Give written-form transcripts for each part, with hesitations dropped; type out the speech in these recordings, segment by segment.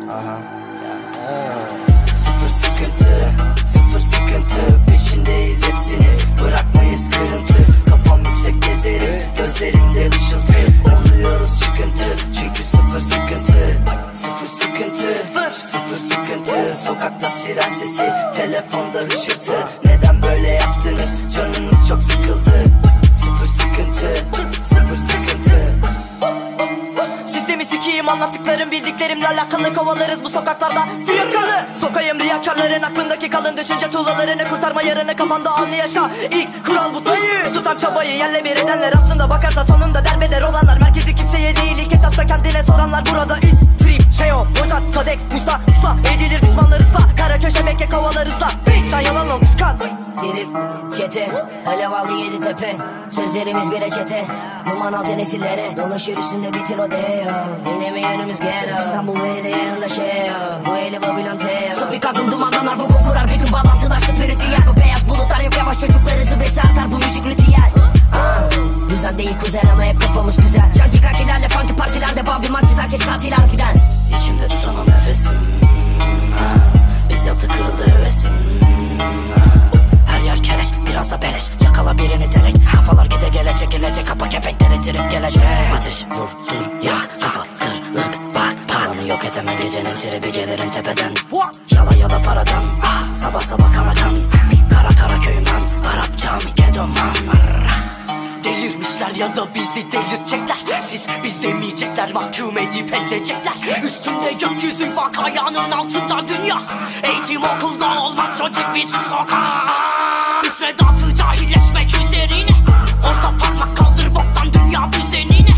Sıfır sıkıntı, sıfır sıkıntı, peşindeyiz hepsini, bırakmayız kırıntı. Kafam yüksek gezerim, gözlerimde ışıltı, oluyoruz çıkıntı, çünkü sıfır sıkıntı. Sıfır sıkıntı, sıfır sıkıntı, sokakta siren sesi, telefonda hışırtı. Neden böyle yaptınız, canınız çok sıkıldı. Sıfır sıkıntı, sıfır sıkıntı. Sistemi sikiyim, anlattıklarım bildiklerimle alakalı, kovalarız bu sokaklarda fiyakalı. Sokayım riyakarların aklındaki kalın düşünce tuğlalarını, kurtarma yarını kafanda anlı yaşa. İlk kural bu dayı, tutan çabayı yerle bir edenler, aslında bakarsa sonunda derbeder olanlar. Merkezi kimseye değil, ilk etapta kendine soranlar. Burada trip, şeo, bozat, kadek, musta, ısla, edilir düşmanlar ısla. Kara köşe bekle kovalar ısla, sen yalan ol kıskan. Trip, çete, alev aldı yedi tepe, sözlerimiz bir reçete. Duman altı nesillere, dolaşır üstünde bitir o deo. Yine mi yönümüz gero, İstanbul ve de yanında şeo. Bu eli Babylon teo. Sofik aklım dumandan arpa kurar, bütün bağlantılar spiritüel. Bu beyaz bulutlar yok yavaş, çocukları zıbresi artar, bu müzik ritüel. Güzel değil kuzen ama hep kafamız güzel. Şarkı kakilerle funky partilerde Bobby Mantis, herkes katil harbiden. İçimde tutamam nefesim, biz yaptı kırıldı hevesim. Her yer kereş, biraz da beleş, yakala birini delek. Kafalar gide gelecek, kapa kepekleri direkt gelecek. Ateş, vur, dur, yak, kafa, kır, ırk, bak. Paranı yok edemem, gecenin tribi gelirim tepeden. Yala paradan, sabah sabah kanakan. Kara köyümden, Arapçam, Gedoman. Delirmişler ya da bizi delirtecekler. Siz biz demeyecekler, mahkum edip ezecekler. Üstünde gökyüzü bak, ayağının altında dünya. Eğitim okulda olmaz, çocuk bir sokağa. Müfredatı cahilleşmek üzerine. Orta parmak kaldır boktan dünya düzenine.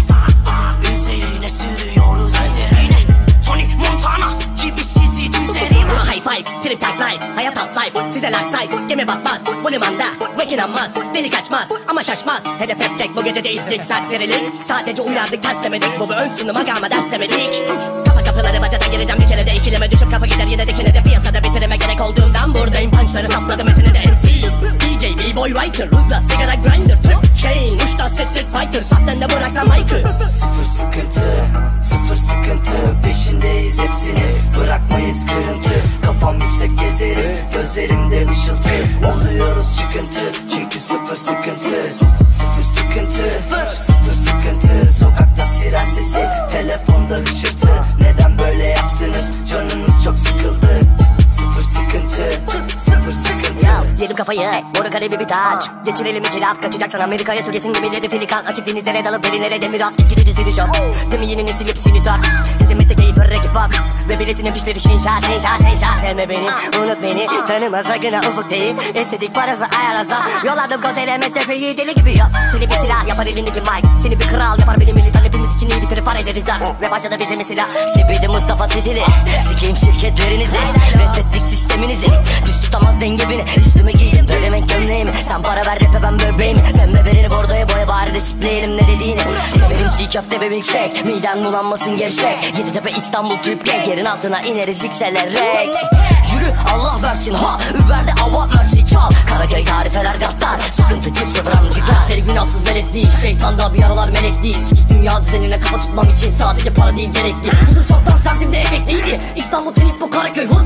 Üzerine sürüyoruz üzerine. Tony Montana gibi sizi düzerim. High five, trip tag life, hayat top life. Size large size, gemi batmaz. Bu limanda, vekin inanmaz. Deli kaçmaz ama şaşmaz. Hedef hep tek, bu gece değildik serserilik. Sadece uyardık, terslemedik. Bu ön sunuma gama derslemedik. Kafa kapıları bacadan geleceğim bir kere de, ikileme düşüp kafa gider yine dikine de. Piyasada bitirime gerek olduğundan buradayım. Punchları sapladım etine de MC. DJ, B-boy, writer, hızla sigara grinder. Trip, chain, uçta street fighter. Sahten de bırak lan mic'ı. Sıfır sıkıntı, sıfır sıkıntı, peşindeyiz hepsini, bırakmayız kırıntı. Kafam yüksek gezerim, gözlerimde ışıltı, oluyoruz çıkıntı, çünkü sıfır sıkıntı. Sıfır sıkıntı, sıfır sıkıntı, sokakta siren sesi, telefonda hışırtı. Neden böyle yaptınız, canınız çok sıkıldı. Sıfır sıkıntı, sıfır sıkıntı. Yedim kafayı, boru kalebi bir taç. Geçirelim iki laf, kaçacaksan Amerika'ya sürgesin gemileri filikan. Açık denizlere dalıp derinlere demir at. İkili dizili şok, demi yeni nesil hepsini tak. Hizmette keyif rakip bak, ve birisinin pişleri şenşa. Sevme beni, unut beni, tanıma sakın ha ufuk değil. Estetik parası ayarlasa, yollardım kotele mesafeyi deli gibi yok. Seni bir silah yapar elindeki mic, seni bir kral yapar benim militan. Hepimiz için iyi bitirip par ederiz artık. Ve başladı bize mesela Sepidi Mustafa stili. Sikeyim şirketlerinizi, reddettik sisteminizi. Düz tutamaz denge beni, üstüme giydim ödemek gömleğimi. Sen para ver rap'e ben böbreğimi. Pembe verini bordoya boya, bari de sikleyelim ne dediğini. Severim çiğ köfte ve milkshake, miden bulanmasın gevşek. Yeditepe İstanbul trip gang, yerin altına ineriz yükselerek. Yürü Allah versin ha, Uber'de ava mersi çal. Karaköy tarifeler gattar, sıkıntı çift sıfıramcıklar. Seni günahsız velet değil, şeytanda bir aralar melek değil. Sikik dünya düzenine kafa tutmam için sadece para değil gerekli. Huzur çoktan sertimde emekliydi, İstanbul telif bu Karaköy hut.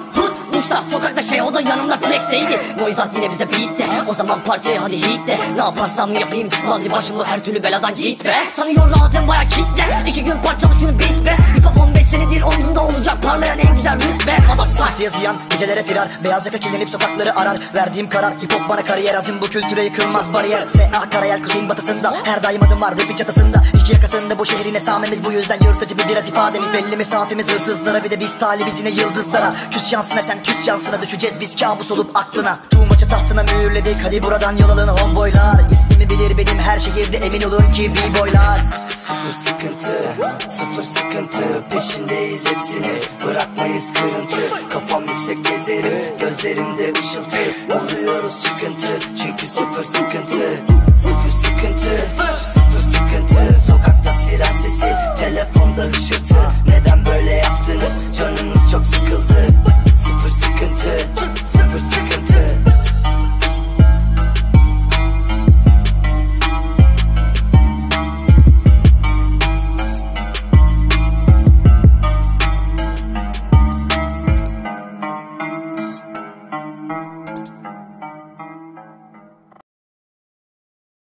Usta sokakta şey, o da yanımda flex'teydi. Noizat yine bize beat de, o zaman parçayı hadi hit de. Ne yaparsam yapayım çıklandı başımda her türlü beladan git be. Sanıyor rahatım baya kitle, 2 gün parçalış günü bit be. Hip hop 15 senedir omzumda olacak, parlayan en güzel rütbe. Parti yazıyan gecelere firar, beyaz yaka kirlenip sokakları arar. Verdiğim karar hip hop bana kariyer, azim bu kültüre yıkılmaz bariyer. S.A. Karayel kuzeyin batısında, her daim adım var rapin çatısında. İki yakasında bu şehrin esamemiz, bu yüzden yırtıcı bir birat ifademiz. Belli mesafemiz hırsızlara, bir de biz talibiz yine yıldızlara. Küs şansına sen küs şansına, düşeceğiz biz kabus olup aklına. Tuğmaçı tahtına mühürledik, hadi buradan yol alın homeboylar. İsmimi bilir benim her şehirde, emin olun ki b-boylar. Sıfır sıkıntı, sıfır sıkıntı, peşindeyiz hepsini, bırakmayız kırıntı. Kafam yüksek gezerim, gözlerimde ışıltı, oluyoruz çıkıntı, çünkü sıfır sıkıntı.